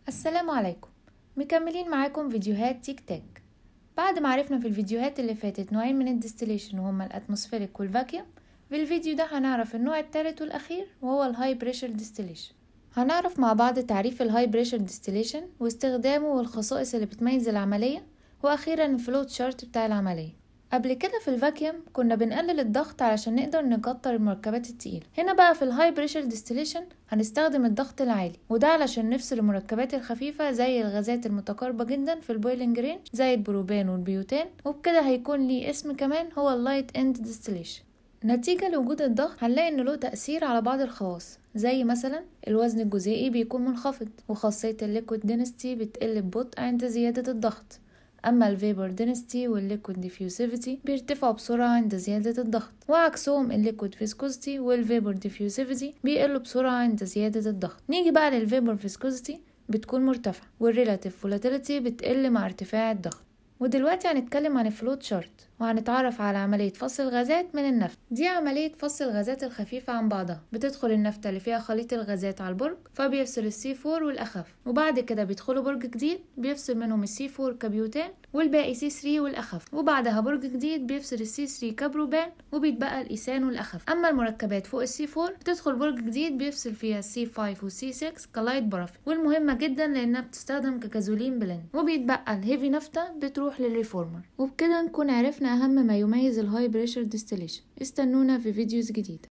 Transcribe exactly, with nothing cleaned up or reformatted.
السلام عليكم. مكملين معاكم فيديوهات تيك تاك. بعد ما عرفنا في الفيديوهات اللي فاتت نوعين من الديستليشن وهما الاتموسفيريك والفاكيوم، في الفيديو ده هنعرف النوع الثالث والاخير وهو الهاي بريشر ديستليشن. هنعرف مع بعض تعريف الهاي بريشر ديستليشن واستخدامه والخصائص اللي بتميز العملية، واخيرا الفلوت شارت بتاع العملية. قبل كده في الفاكيوم كنا بنقلل الضغط علشان نقدر نكتر المركبات التقيلة. هنا بقى في الهاي بريشر ديستليشن هنستخدم الضغط العالي، وده علشان نفصل المركبات الخفيفة زي الغازات المتقاربة جدا في البويلنج رينج زي البروبان والبيوتان، وبكده هيكون ليه اسم كمان هو اللايت اند ديستليشن. نتيجة لوجود الضغط هنلاقي انه له تأثير على بعض الخواص، زي مثلا الوزن الجزيئي بيكون منخفض، وخاصية الليكويد دينستي بتقل ببطء عند زيادة الضغط. اما الفيبر دينستي والليكويد ديفيوسيفيتي بيرتفعوا بسرعة عند زيادة الضغط، وعكسهم الليكويد فيسكوزيتي والفيبر ديفيوسيفيتي بيقلوا بسرعة عند زيادة الضغط. نيجي بقى للفيبر فيسكوزيتي بتكون مرتفعة، والريلاتيف فولاتيليتي بتقل مع ارتفاع الضغط. ودلوقتي هنتكلم عن الفلوت شارت، وهنتعرف على عملية فصل الغازات من النفط. دي عملية فصل الغازات الخفيفة عن بعضها. بتدخل النفط اللي فيها خليط الغازات على البرج، فبيفصل السي فور والأخف، وبعد كده بيدخلوا برج جديد بيفصل منهم السي فور كبيوتان والباقي سي ثري والأخف، وبعدها برج جديد بيفصل السي ثري كبروبان وبيتبقى الإيثان والأخف. أما المركبات فوق السي فور بتدخل برج جديد بيفصل فيها السي فايف والسي سكس كلايت بارافين، والمهمة جدا لأنها بتستخدم كجازولين بلند، وبيتبقى الهيفي نفطة بتروح للريفورمر. وبكده نكون عرفنا أهم ما يميز الهاي بريشر ديستليشن. استنونا في فيديوز جديدة.